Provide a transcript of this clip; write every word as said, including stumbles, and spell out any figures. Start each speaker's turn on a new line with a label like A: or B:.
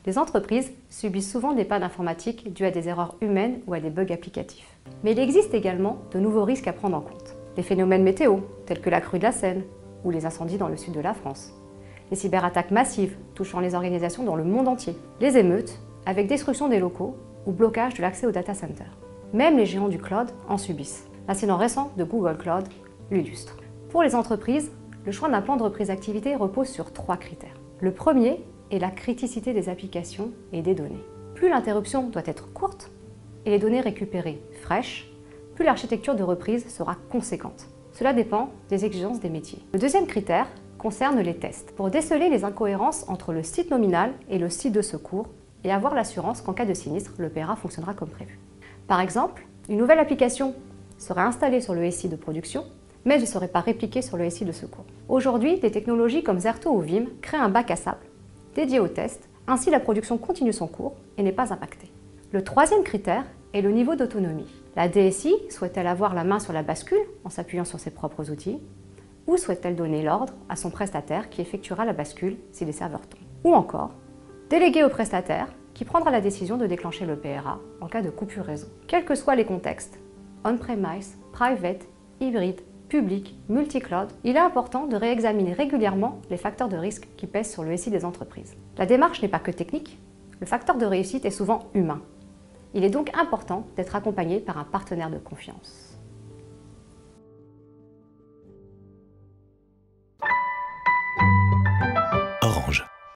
A: Les entreprises subissent souvent des pannes informatiques dues à des erreurs humaines ou à des bugs applicatifs. Mais il existe également de nouveaux risques à prendre en compte. Les phénomènes météo, tels que la crue de la Seine ou les incendies dans le sud de la France. Les cyberattaques massives touchant les organisations dans le monde entier. Les émeutes, avec destruction des locaux ou blocage de l'accès aux data centers. Même les géants du cloud en subissent. L'incident récent de Google Cloud l'illustre. Pour les entreprises, le choix d'un plan de reprise d'activité repose sur trois critères. Le premier est la criticité des applications et des données. Plus l'interruption doit être courte et les données récupérées fraîches, plus l'architecture de reprise sera conséquente. Cela dépend des exigences des métiers. Le deuxième critère concerne les tests. Pour déceler les incohérences entre le site nominal et le site de secours et avoir l'assurance qu'en cas de sinistre, le P R A fonctionnera comme prévu. Par exemple, une nouvelle application serait installée sur le S I de production, mais ne serait pas répliquée sur le S I de secours. Aujourd'hui, des technologies comme Zerto ou Vim créent un bac à sable dédié aux tests, ainsi la production continue son cours et n'est pas impactée. Le troisième critère est le niveau d'autonomie. La D S I souhaite-t-elle avoir la main sur la bascule en s'appuyant sur ses propres outils, ou souhaite-t-elle donner l'ordre à son prestataire qui effectuera la bascule si les serveurs tombent? Ou encore, déléguer au prestataire qui prendra la décision de déclencher le P R A en cas de coupure réseau. Quels que soient les contextes, on-premise, private, hybride, public, multi-cloud, il est important de réexaminer régulièrement les facteurs de risque qui pèsent sur le S I des entreprises. La démarche n'est pas que technique, le facteur de réussite est souvent humain. Il est donc important d'être accompagné par un partenaire de confiance.